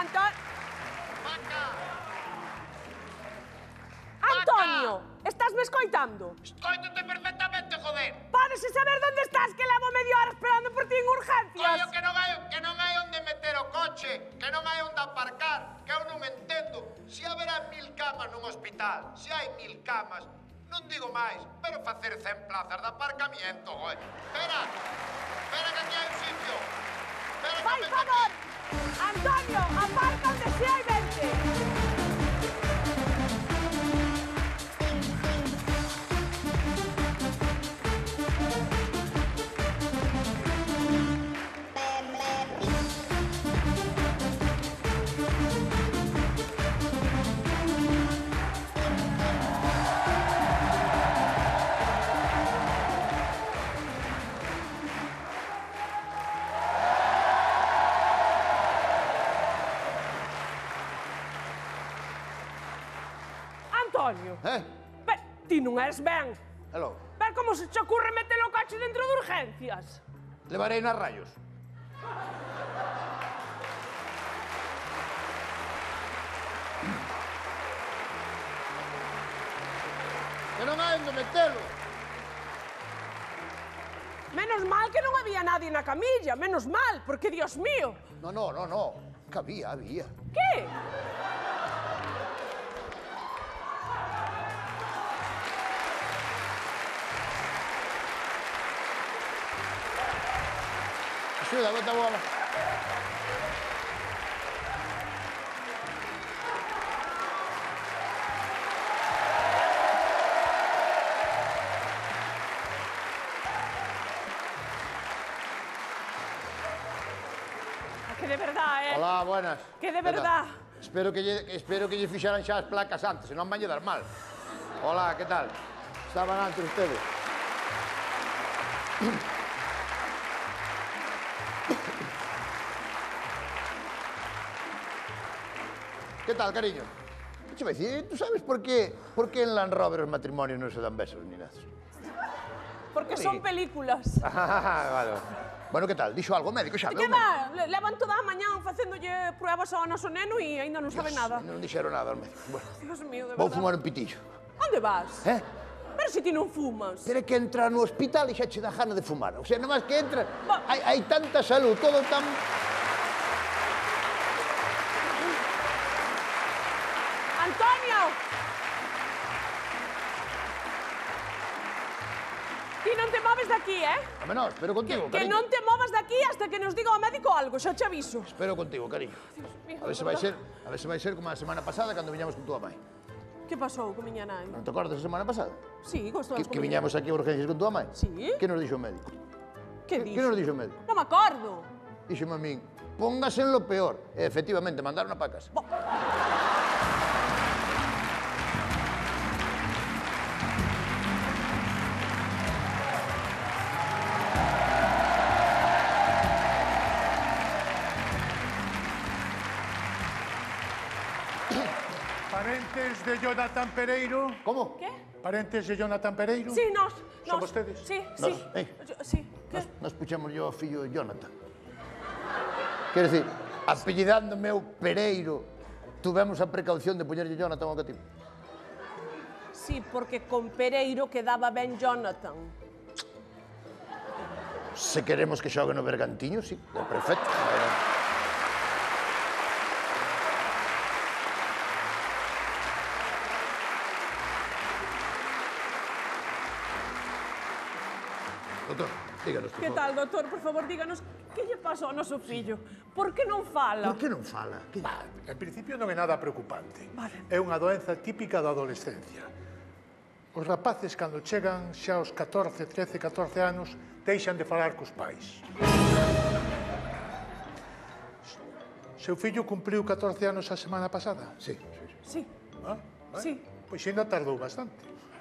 Antonio, estásme escoitando? Escoítate perfectamente, joder. Pódese saber onde estás, que levo media hora esperando por ti en urgencias. Coño, que non hai onde meter o coche, que non hai onde aparcar, que eu non entendo. Se haberá 1000 camas nun hospital, se hai 1000 camas, non digo máis, pero facer 100 plazas de aparcamiento, joder. Espera que aquí hai un sitio. Espera que Vai, me favor. Antonio, aparca onde se hai vente. Antonio. Ben, ti non eres ben. E logo? Ben, como se te ocurre meter o coche dentro de urgencias? Levarei nas rayos. Que non hai onde metelo. Menos mal que non había nadie na camilla, menos mal, porque, Dios mío. No. Que había. Que? Axuda, bota a bola. Que de verdad, Hola, buenas. Que de verdad. Espero que lle fixaran xa as placas antes, senón van lle dar mal. Hola, que tal? Estaban antes ustedes. ¿Qué tal, cariño? ¿Qué te iba a decir? ¿Tú sabes por qué en Land Rover los matrimonios no se dan besos ni nada? Porque son películas. Vale. Bueno, ¿qué tal? Dixo algo médico xa? Que va? Levan toda a mañán facéndolle pruebas ao noso neno e aínda non sabe nada. Non dixeron nada ao médico. Bueno, Dios mío, de vou verdad. fumar un pitillo. Onde vas? Pero se ti non fumas. Pero é que entra no hospital e xa che dá gana de fumar. O sea, nomás que entra, Va. hai tanta salud, todo tan... Antonio! Ti non te moves daqui, Home, no, espero contigo, Que cariño. non te movas daqui hasta que nos diga o médico algo, xa te aviso. Espero contigo, cariño. Dios mío, A ver se vai ser como a semana pasada cando viñamos con túa mãe. Que pasou con miña nai? Non te acordas da semana pasada? Sí, gosto Que viñamos aquí a urgencias con túa mãe? Sí. Que nos dixo o médico? Que Que nos dixo o médico? Non me acordo. Dixome a min, póngase en lo peor. E, efectivamente, mandaron a pa casa. Parentes de Jonathan Pereiro. Como? Que? Parentes de Jonathan Pereiro. Sí, nos. Son vostedes? Sí, Nos, sí. eh. Sí, que? Nos puxemos yo ao fillo de Jonathan. Quero dicir, apellidando meu Pereiro, tuvemos a precaución de poñerlle Jonathan ao cativo. Sí, porque con Pereiro quedaba ben Jonathan. Se queremos que xogue no Bergantiño, sí, é perfecto. Doutor, díganos, por Que favor. tal, doutor? Por favor, díganos que lle pasa ao noso fillo. Por que non fala? Por que non fala? Que... En principio non é nada preocupante. Vale. É unha doenza típica da adolescencia. Os rapaces, cando chegan xa aos 14, 13, 14 anos, deixan de falar cos pais. Seu fillo cumpriu 14 anos a semana pasada? Sí. Sí, Ah, sí. Pois ainda tardou bastante.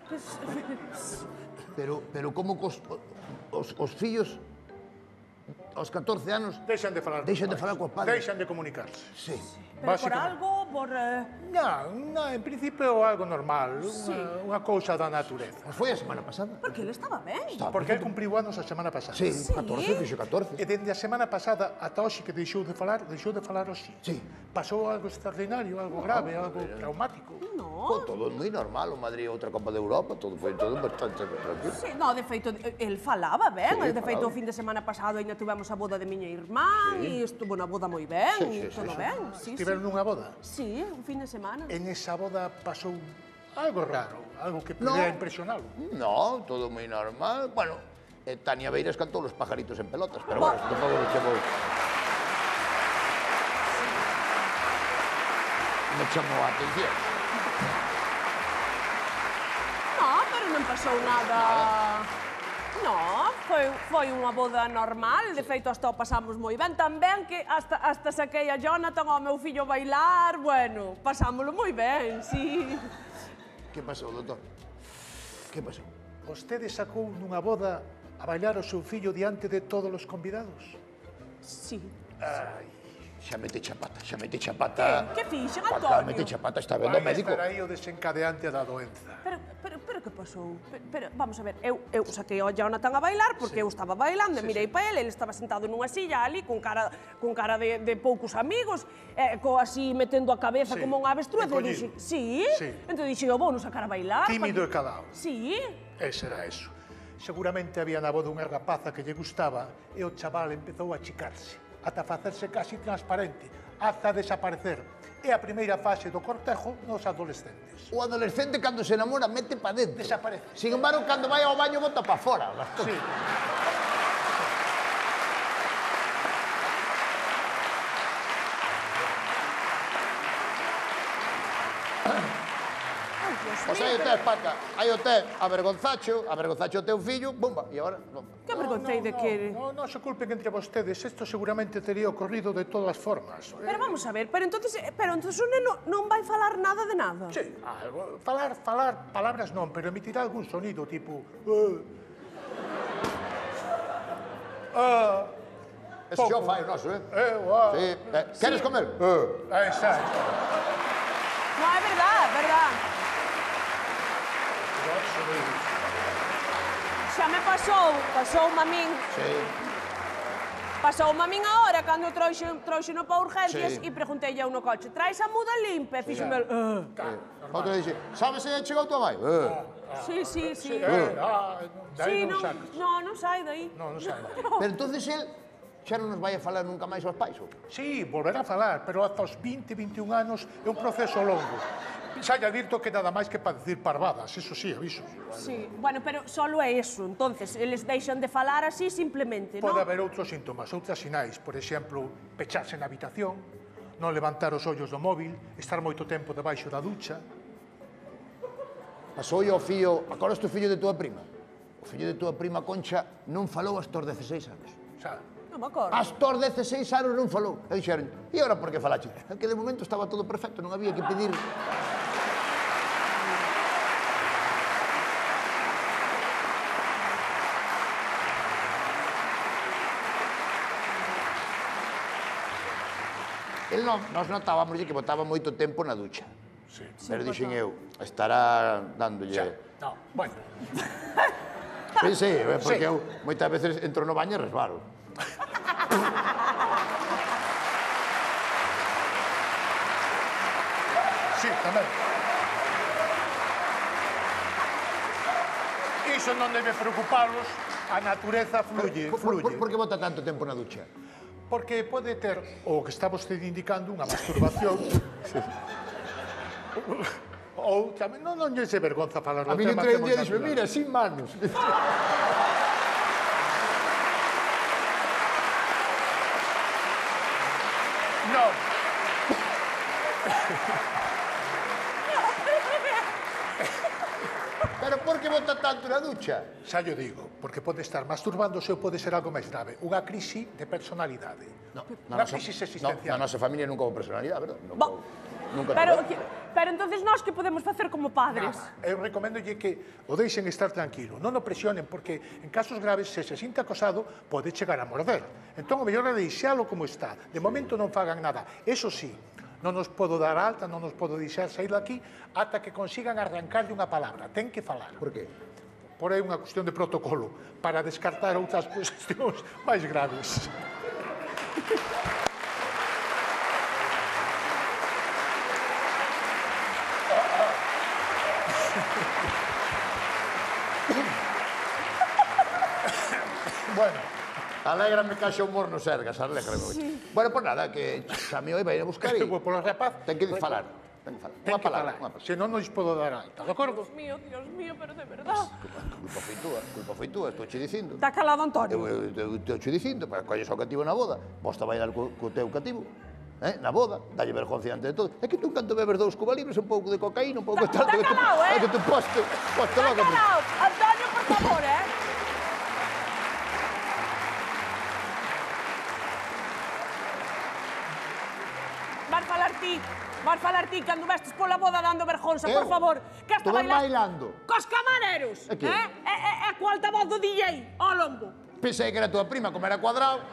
Pero como os fillos aos 14 anos Deixan de falar coa padre. Deixan de comunicarse. Sí. Pero por algo, por... Non, en principio é algo normal, unha cousa da natureza. Mas foi a semana pasada. Porque ele estaba ben. Porque ele cumpriu anos a semana pasada. Sí, 14, fixo 14. E dende a semana pasada ata hoxe que deixou de falar hoxe. Sí. Pasou algo extraordinario, algo grave, algo traumático. Foi todo moi normal, o Madrid outra Copa de Europa, todo foi todo bastante tranquilo. Sí, no, de feito, el falaba ben. Sí, De feito, o falaba. fin de semana pasado ainda tivemos a boda de miña irmán e estuvo na boda moi ben, Sí, sí, sí, todo sí. ben. Sí, Estiveron nunha boda. Sí, un fin de semana. En esa boda pasou algo raro, algo que No. podía impresionalo. No, todo moi normal. Bueno, Tania Beiras cantou Los pajaritos en pelotas, pero bueno, tampouco me chamou a atención. No, pero non pasou nada... No, foi unha boda normal, de feito hasta o pasamos moi ben. Tamén que hasta saquei a Jonathan ao meu fillo bailar, bueno, pasámolo moi ben, sí. Que pasou, doutor? Que pasou? Vostede sacou nunha boda a bailar o seu fillo diante de todos os convidados? Sí. Xa mete chapata. Que fixen, Paca, Antonio? mete chapata, está vendo o Vai médico. estar aí o desencadeante da doenza. Pero que pasou? Pero, vamos a ver, eu saquei ao Jonathan a bailar porque eu estaba bailando, mirei pa ele estaba sentado nunha silla ali con cara de poucos amigos, así metendo a cabeza Sí, como un avestruz, e encollido. dixen, sí? Sí. Entón dixen, eu vou nos sacar a bailar. Tímido e calado. Sí? Ese era eso. Seguramente había na boda unha rapaza que lle gustaba e o chaval empezou a achicarse, ata facerse casi transparente, ata desaparecer. É a primeira fase do cortejo nos adolescentes. O adolescente, cando se enamora, mete pa dentro. Desaparece. Sin embargo, cando vai ao baño, bota pa fora. Sí. Pois aí o tes, Paca, aí o tes, avergonzacho o teu fillo, bumba, e agora? Que avergoncei de que... No se culpen entre vostedes, isto seguramente tería ocorrido de todas formas. Pero vamos a ver, pero entonces o neno non vai falar nada de nada. Sí, algo, falar, palabras non, pero emitirá algún sonido tipo... Eso xa o fai o noso, eh? Sí. Queres comer? Exacto. No, é verdad, é verdad. Xa me pasoume a min. Sí. Pasoume a min agora, cando trouxeno pa urgencias Sí. e preguntei eu no coche, traes a muda limpa? E fixome el... Outro dixe, sabes se chegou tua mãe? Sí. Daí Sí, non non, sacas. non sai daí. Non sai. Pero entonces el xa non nos vai a falar nunca máis aos pais, ou? Sí, volverá a falar, pero ata os 20, 21 anos é un proceso longo. Xa lle advirto que nada máis que para decir parvadas, eso sí, aviso. Sí, bueno, pero solo é eso, entonces, eles deixan de falar así simplemente, non? Pode haber outros síntomas, outras sinais, por exemplo, pecharse na habitación, non levantar os ollos do móvil, estar moito tempo debaixo da ducha. Pasou ao fillo, acordas o fillo de tua prima? O fillo de tua prima Concha non falou hasta os 16 anos. Xa, Non me acordo. Hasta os 16 anos non falou. E dixeron, e agora por que falache? É que de momento estaba todo perfecto, non había que pedir... Nós notábamos que botaba moito tempo na ducha. sí. Pero dixen eu, estará dándolle... No, bueno, Sí, porque Sí. eu moitas veces entro no baño e resbalo. sí, tamén. Iso non debe preocuparos, a natureza fluye. Por que bota tanto tempo na ducha? Porque pode ter, o que está vostede indicando, unha masturbación. Ou tamén, non lle se vergonza falar do A mí tema. entre un temos día dixo, natural. mira, sin manos. Non. Pero por que bota tanto na ducha? Xa yo digo, porque pode estar masturbándose ou pode ser algo máis grave. Unha crise de personalidade. Unha crisis existencial. Na nosa familia nunca houve personalidade, verdad? Nunca Pero entonces nós que podemos facer como padres? Eu recomendolle que o deixen estar tranquilo, non o presionen, porque en casos graves, se se sinta acosado, pode chegar a morder. Entón, o mellor é deixalo como está. De momento non fagan nada. Eso sí, non nos podo dar alta, non nos podo deixar sair daqui ata que consigan arrancarlle unha palabra. Ten que falar. Por qué? Por aí unha cuestión de protocolo, para descartar outras cuestións máis graves. Bueno, alégrame que haxa humor no Sergas, alégrame. Sí. Bueno, pues nada, que Xami hoy vai a buscar e... Polo rapaz... Ten que falar. Ten que falar. Unha palabra. Se non nos podo dar alta, de acordo? Dios mío, pero de verdad. Culpa foi túa, estou che dicindo. Está calado, Antonio. Eu estou che dicindo, para colles ao cativo na boda, vos te bailar co teu cativo. Na boda, dalle vergonza diante de todo. É que tú, canto bebes 2 cuba libres, un pouco de cocaína, un pouco de tal... Está calado, É que tú poste logo... Está calado. Antonio, por favor, Vas falar ti cando vestes pola boda dando vergonza, por favor. Que hasta bailando. Cos camareros. É co altavoz do DJ, ao lombo. Pensei que era tua prima, como era cuadrado.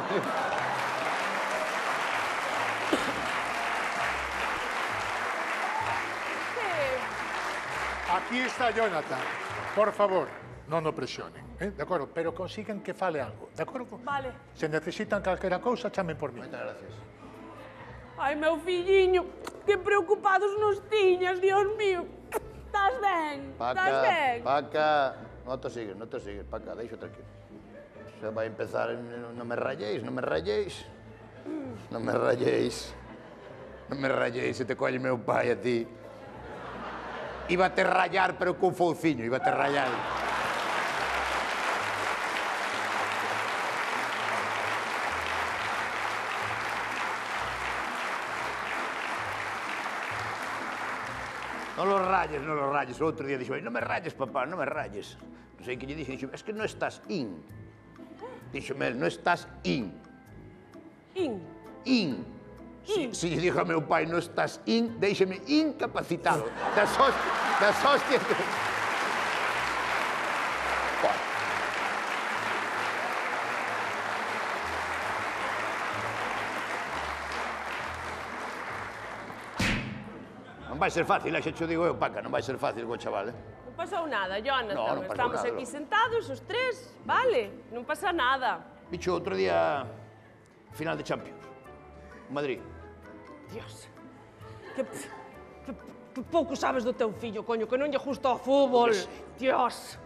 Aquí está Jonathan. Por favor, non o presionen, de acordo? Pero consigan que fale algo, de acordo? Vale. Se necesitan calquera cousa, chamen por mí. Moitas gracias. Ai, meu filliño, que preocupados nos tiñas, Dios mío. Estás ben? Estás ben? Paca, non te sigues, Paca, deixo tranquilo. Se vai empezar, non me rayéis, se te colle meu pai a ti. Iba a te rayar, pero con fouciño, iba a te rayar. Non los rayes. O outro día dixo, non me rayes, papá, non me rayes. Non sei que lle dixo, es que non estás in. Dixo, non estás in. In? In. Si lle dixo a meu pai, non estás in, déixeme incapacitado. Das hostias que... Non vai ser fácil, xa te digo eu, Paca, non vai ser fácil co chaval, Non pasou nada, Jonathan. Non pasou Estamos nada, aquí sentados os tres, vale? Non pasa nada. Bicho, outro día, final de Champions. Madrid. Dios, que pouco sabes do teu fillo, coño, que non lle gusta o fútbol. Dios.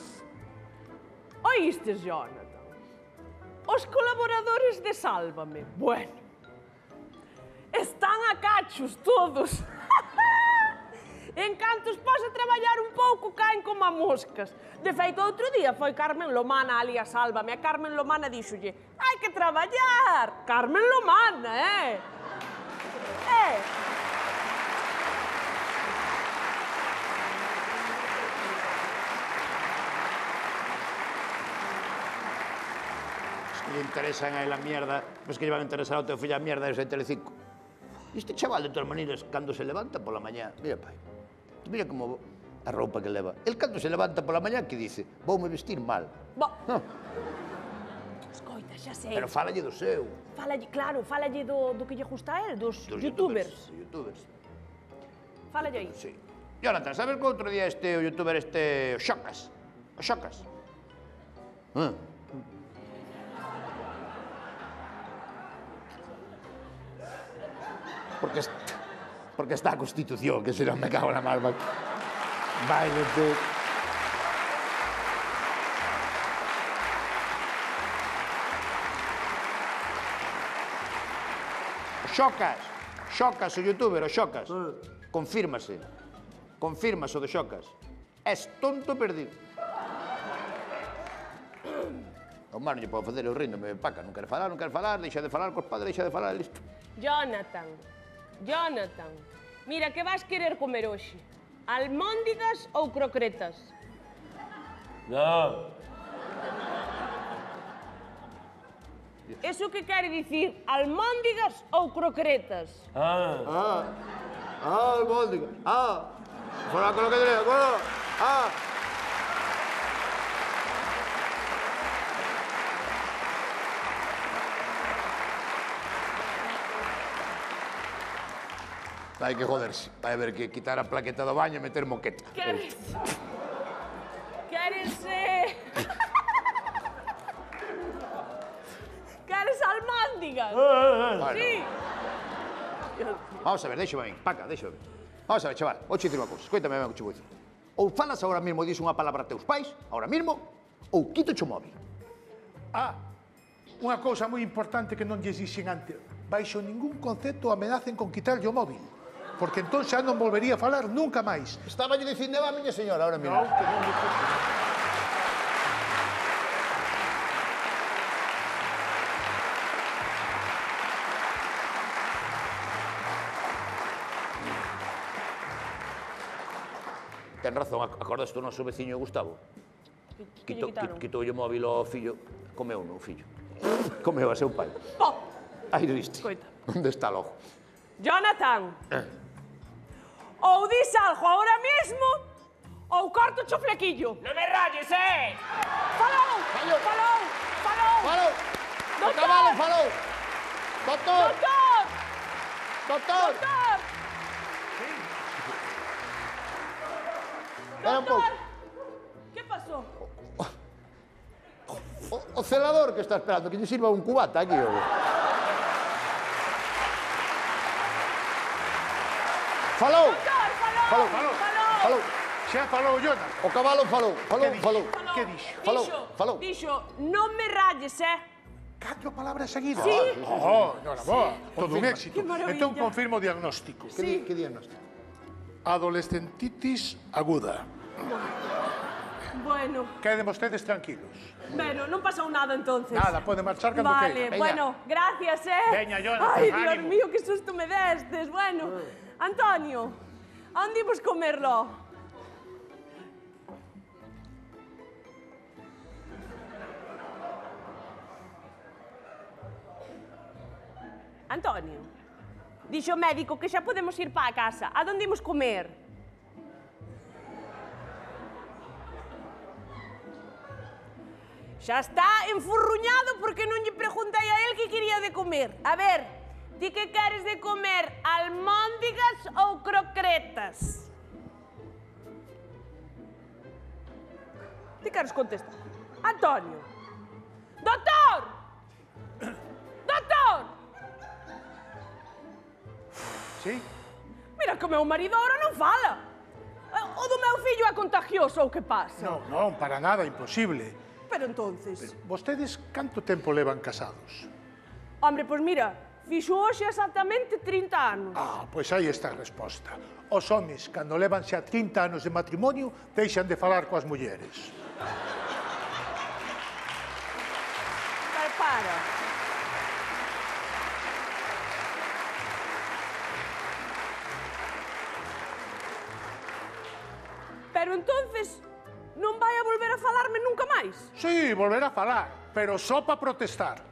Oístes, Jonathan? Os colaboradores de Sálvame, bueno, están a cachos todos. En canto os pos a traballar un pouco, caen como a moscas. De feito, outro día foi Carmen Lomana ali a Sálvame, e Carmen Lomana díxolle, hai que traballar. Carmen Lomana, Que lle interesan a la mierda, pues que lle van a interesar ao teu fillo a mierda de Telecinco. Este chaval, de todas maneiras, cando se levanta pola mañá, mira, pai, mira como a roupa que leva. El cando se levanta pola mañá, que dice, voume vestir mal. Escoita, xa sei. Pero fálalle do seu. Fálalle, claro, fálalle do que lle gusta a él, dos youtubers. Fálalle aí. Sí. Jonathan, sabes que outro día o youtuber o Xocas? O Xocas? Porque está a Constitución, que se non me cago na malva. Bailete. Xocas, o youtuber, o Xocas. Confírmase o de Xocas. És tonto perdido. O mar non lle podo facer, eu ríndome, Paca, non quero falar, deixa de falar cos padres, deixa de falar, listo. Jonathan, mira, que vas querer comer hoxe? Almóndigas ou crocretas? Non. Eso que quere dicir, almóndigas ou crocretas? Albóndiga. Fora con lo que te digo. Hai que joderse. Vai haber que quitar a plaqueta do baño e meter moqueta. Queres... Queres almóndigas? Bueno. Sí. Vamos a ver, déxame ben. Paca, déxame ben. Vamos a ver, chaval. Vou che dicir unha cousa. Escoítame ben o que che vou dicir. Ou falas agora mesmo e dis unha palabra a teus pais, agora mesmo, ou quito o móvil. Unha cousa moi importante que non lles dixen antes. Baixo ningún concepto amenacen con quitarlle o móvil. Porque entón xa non volvería a falar nunca máis. Estaba lle dicindo a miña señora ahora mesmo. Non, que non lle puse. Ten razón, acordas do noso veciño Gustavo? Que lle quitaron? Quitoulle o móvil ao fillo, comeu no fillo. Comeu a seu pai. Po! Aí lo viste. Escoita. Onde está logo? Jonathan, ou dis algo ahora mismo, ou corto o flequillo. Non me rayes, Falou! Falou! Falou! Falou! Falou! O Doctor! cabalo falou! Doctor! Doctor! Doctor! Doctor! Espera un pouco. Que pasou? O celador que está esperando, que lle sirva un cubata aquí. Falou! Doctor, Falou! Falou. Xa falou Jonathan. O cabalo falou, falou. Que dixo? Falou. Dixo, non me rayes, 4 palabras seguidas. Sí. Boa. Todo un éxito. Que maravilla. Entón confirmo o diagnóstico. Sí. Que diagnóstico? Adolescentitis aguda. Bueno, Queden vostedes tranquilos. bueno, non pasou nada entonces. Nada, pode marchar cando Vale, queira. bueno, gracias, Veña, Jonathan, Ay, Dios ánimo. mío, que susto me destes. Bueno, Antonio, a onde imos comerlo? Antonio, dixo o médico que xa podemos ir para a casa. A onde imos comer? Xa está enfurruñado porque non lle preguntei a él que quería de comer. A ver, ti que queres de comer, almóndigas ou crocretas? Ti queres contestar? Antonio. Doctor! Doctor! Sí? Mira que o meu marido ahora non fala. O do meu fillo é contagioso ou que pasa? Non, para nada, imposible. Pero entonces... Vostedes canto tempo levan casados? Hombre, pois mira, fixo hoxe exactamente 30 anos. Pois aí está a resposta. Os homes, cando levan xa 30 anos de matrimonio, deixan de falar coas mulleres. Para. Pero entonces non vai a volver a falarme nunca máis? Sí, volver a falar, pero só para protestar.